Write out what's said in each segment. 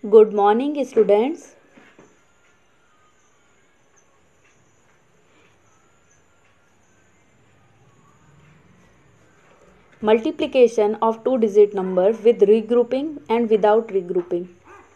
Good morning, students. Multiplication of two-digit number with regrouping and without regrouping.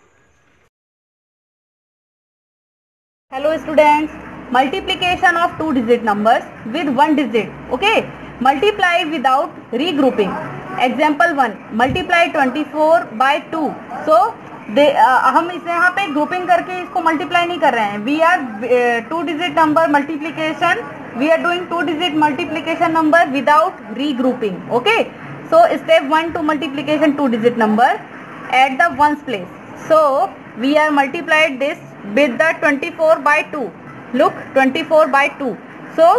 Hello students, multiplication of two-digit numbers with one digit. Okay, multiply without regrouping. Example 1, multiply 24 by 2. So हम इसे यहाँ पे grouping करके इसको multiply नहीं कर रहे हैं. We are two digit number multiplication. We are doing two digit multiplication number without regrouping. Okay, so step 1 to multiplication two digit number at the ones place. So we are multiplied this with the 24 by 2. Look, 24 by 2. So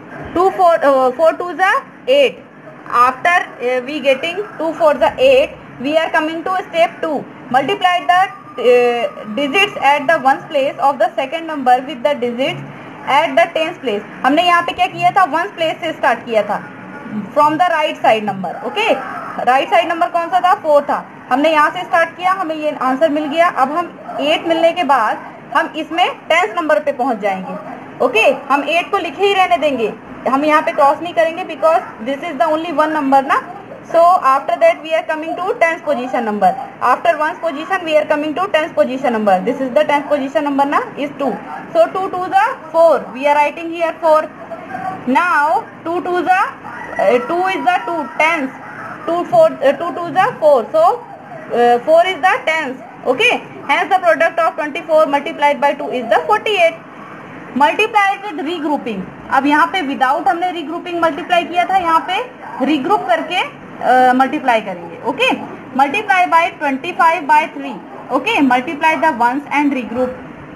4 2s are 8. After we getting 2 4s are 8, we are coming to step 2. Multiply the digits at the ones place of the second number with the digits at the tens place. हमने यहाँ पे क्या किया था, ones place से start किया था, from the right side number. Okay, right side number कौन सा था, 4 था. हमने यहाँ से स्टार्ट किया, हमें ये आंसर मिल गया. अब हम 8 मिलने के बाद हम इसमें टेंस नंबर पे पहुंच जाएंगे. ओके, हम 8 को लिखे ही रहने देंगे, हम यहाँ पे क्रॉस नहीं करेंगे because this is the only one number ना. So after that we are coming to tens position number. After ones position we are coming to tens position number. This is the tens position number ना, is 2. So 2 2s are 4. We are writing here 4. Now 2 2s are 2 is the 2 tens. 2 2s are 4. So 4 is the tens. Okay, hence the product of 24 multiplied by 2 is the 48. Multiplied with regrouping. अब यहाँ पे without हमने regrouping multiply किया था, यहाँ पे regroup करके multiply करेंगे. Okay, multiply by 25 by 3. Okay, multiply the ones and regroup.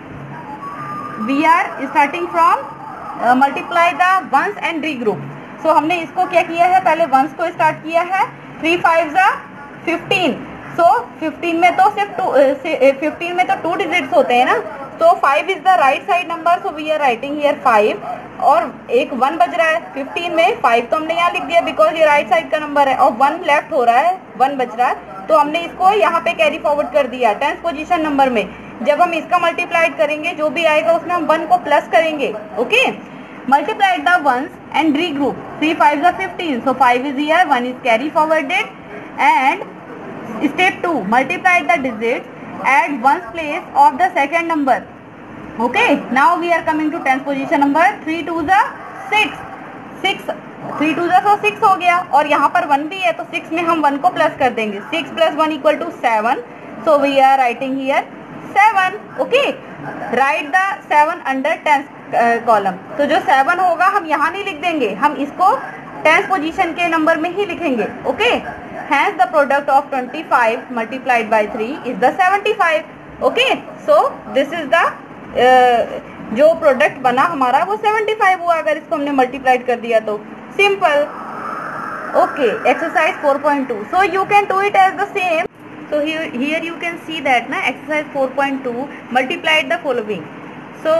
We are starting from multiply the ones and regroup. So हमने इसको क्या किया है, पहले वंस को स्टार्ट किया है. 3 5s are 15. सो 15 में तो सिर्फ 15 में तो 2 डिजिट्स होते हैं ना. तो 5 is the right side number. So we are writing here 5 और एक 1 बज रहा है. 15 में 5 तो हमने यहाँ लिख दिया बिकॉज ये राइट साइड का नंबर है और 1 लेफ्ट हो रहा है, 1 बच रहा है. तो हमने इसको यहाँ पे कैरी फॉरवर्ड कर दिया टेंस पोजीशन नंबर में. जब हम इसका मल्टीप्लाइड करेंगे जो भी आएगा उसमें हम 1 को प्लस करेंगे. Okay, multiply the ones and regroup. 3 5s are 15. So 5 is here, 1 is carry forwarded. And step 2, multiply the digits at ones place of the second number. Okay, now we are coming to tens position number. 3 2s are 6. 3 2s are 6 हो गया और यहाँ पर 1 भी है तो 6 में हम 1 को प्लस कर देंगे. 6 plus 1 equal to 7. So we are writing here 7. Okay, write the 7 under tens column. तो जो 7 होगा हम यहाँ नहीं लिख देंगे, हम इसको टेंस पोजीशन के नंबर में ही लिखेंगे. Okay, hence the product of 25 multiplied by 3 is the 75. Okay, so this is the जो प्रोडक्ट बना हमारा वो 75 हुआ अगर इसको हमने मल्टीप्लाइड कर दिया तो. Simple. Okay, exercise 4.2. So you can do it as the same. So here you can see that na exercise 4.2 multiplied the following. So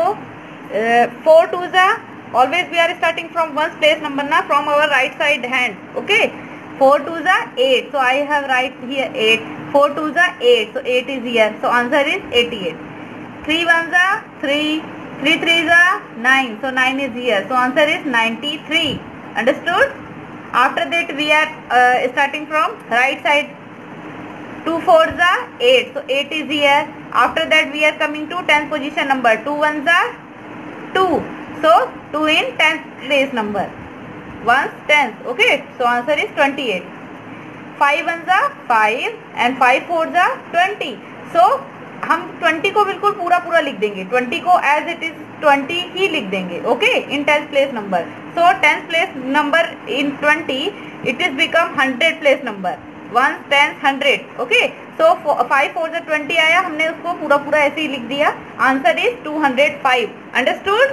4 2s are, always we are starting from ones place number na, from our right side hand. Okay, 4 2s are 8. So I have write here 8. 4 2s are 8. So 8 is here. So answer is 88. 3 1s are 3. 3 3s are 9. So 9 is here. So answer is 93. Understood? After that we are starting from right side. 2 4s are 8. So 8 is here. After that we are coming to 10th position number. 2 1s are 2. So 2 in 10th place number. 1s 10th. Okay, so answer is 28. 5 1s are 5 and 5 4s are 20. So हम 20 को बिल्कुल पूरा पूरा लिख देंगे. 20 को as it is 20 ही लिख देंगे. Okay, in 10th place number. So 10th place number in 20 it is become 100 place number. 1 10 100. Okay, so 5 4 से 20 आया, हमने उसको पूरा पूरा ऐसे ही लिख दिया. Answer is 205. Understood?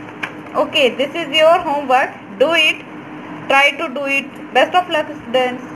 Okay, this is your homework. Do it, try to do it. Best of luck students.